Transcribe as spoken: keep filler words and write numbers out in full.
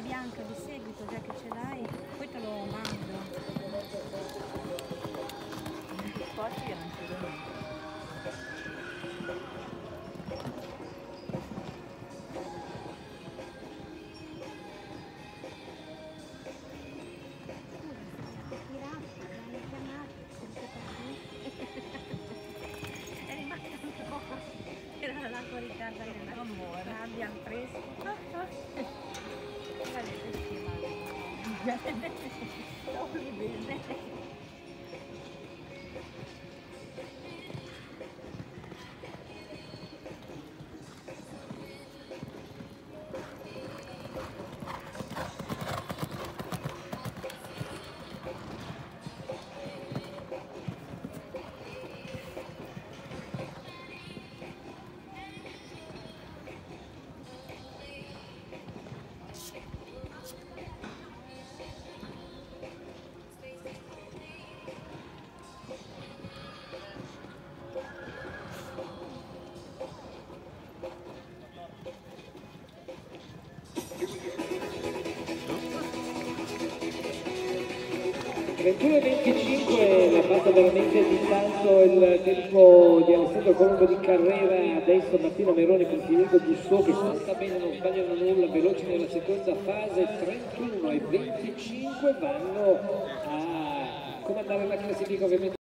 bianca di seguito, già che ce l'hai, poi te lo mando. Infatti che non ci vedo niente. È rimasta un po', era l'acqua di casa che non muore, abbiamo preso. Guardate che male. Bene. trentuno e venticinque, la passa veramente di tanto il tempo di Alessandro Colombo di Carrera, adesso Martino Merone con Federico Bussò che salta bene, non sbagliano nulla, veloci nella seconda fase. Trentuno e venticinque vanno a comandare la classifica ovviamente.